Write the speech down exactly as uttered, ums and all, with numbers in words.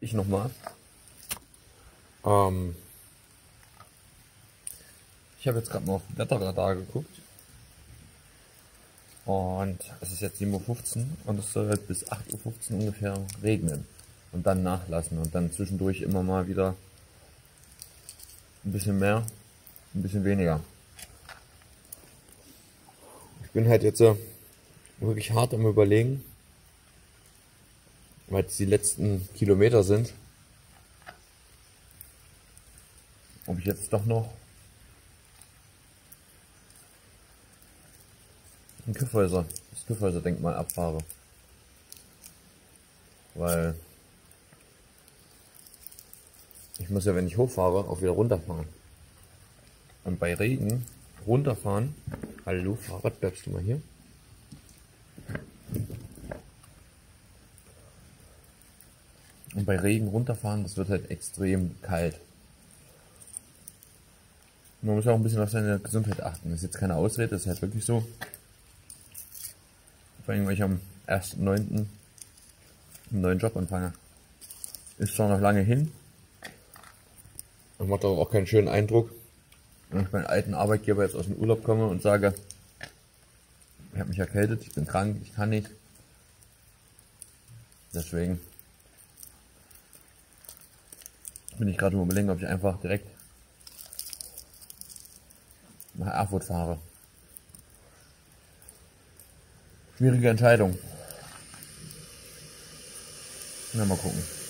Ich nochmal. Ähm, ich habe jetzt gerade mal auf den Wetterradar geguckt. Und es ist jetzt sieben Uhr fünfzehn und es soll halt bis acht Uhr fünfzehn ungefähr regnen. Und dann nachlassen und dann zwischendurch immer mal wieder ein bisschen mehr, ein bisschen weniger. Ich bin halt jetzt so wirklich hart am Überlegen, weil es die letzten Kilometer sind, ob ich jetzt doch noch ein Kyffhäuser, das Kyffhäuser-Denkmal abfahre. Weil ich muss ja, wenn ich hochfahre, auch wieder runterfahren. Und bei Regen runterfahren, hallo Fahrrad, bleibst du mal hier? Und bei Regen runterfahren, das wird halt extrem kalt. Man muss auch ein bisschen auf seine Gesundheit achten. Das ist jetzt keine Ausrede, das ist halt wirklich so. Vor allem, weil ich am ersten neunten einen neuen Job anfange. Ist zwar noch lange hin. Und macht aber auch keinen schönen Eindruck, wenn ich meinen alten Arbeitgeber jetzt aus dem Urlaub komme und sage, ich habe mich erkältet, ich bin krank, ich kann nicht. Deswegen bin ich gerade überlegen, ob ich einfach direkt nach Erfurt fahre. Schwierige Entscheidung. Na, mal gucken.